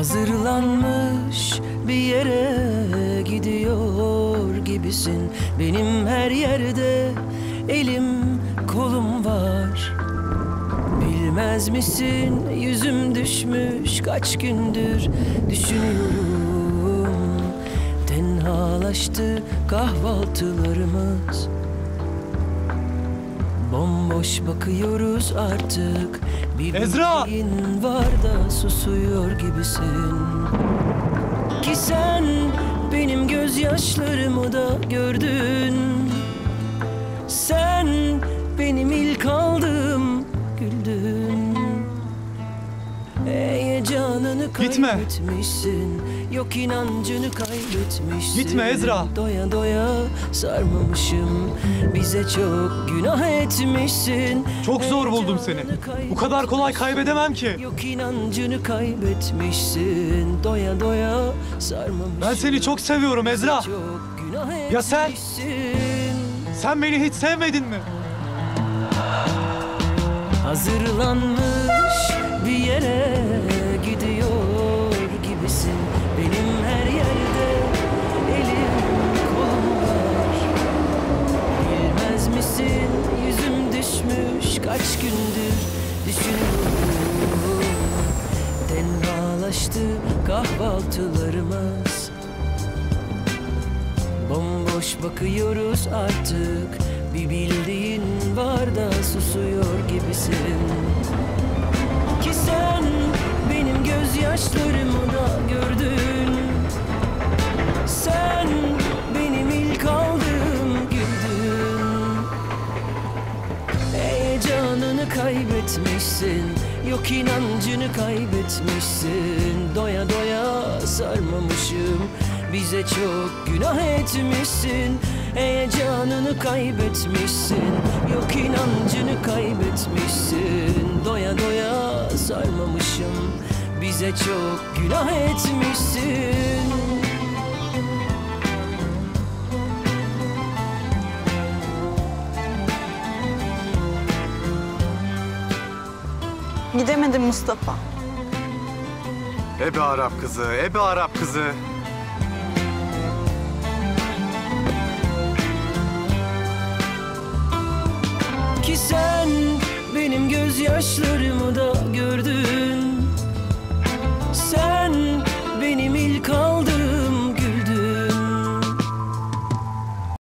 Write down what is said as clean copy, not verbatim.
Hazırlanmış bir yere gidiyor gibisin. Benim her yerde elim kolum var. Bilmez misin yüzüm düşmüş kaç gündür düşünüyorum. Tenhalaştı kahvaltılarımız. Bomboş bakıyoruz artık. Bir Ezra! bildiğin var da susuyor gibisin. Ki sen benim gözyaşlarımı da gördün. Sen benim ilk aldığım güldün. Heyecanını kaybetmişsin. Yok inancını kaybetmişsin. Gitme Ezra. Doya doya sarmamışım. Bize çok günah etmişsin. Çok zor buldum seni. Bu kadar kolay kaybedemem ki. Yok inancını kaybetmişsin. Doya doya sarmamışım. Ben seni çok seviyorum Ezra. Ya sen? Sen beni hiç sevmedin mi? Hazırlanmış bir yere gidiyor gibisin. Benim her yerde elim kolum var. Bilmez misin yüzüm düşmüş kaç gündür düşünüyorum. Tenhalaştı kahvaltılarımız. Bomboş bakıyoruz artık. Bir bildiğin var da susuyor gibisin. Ki sen benim gözyaşlarımı da gördün. Sen benim ilk aldığım güldün. Heyecanını kaybetmişsin. Yok inancını kaybetmişsin. Doya doya sarmamışım. Bize çok günah etmişsin. Heyecanını kaybetmişsin. Yok inancını kaybetmişsin. Doya doya sarmamışım. Bize çok günah etmişsin. Gidemedim Mustafa. Ebe Arap kızı, ebe Arap kızı. Ki sen benim gözyaşlarımı da gördün.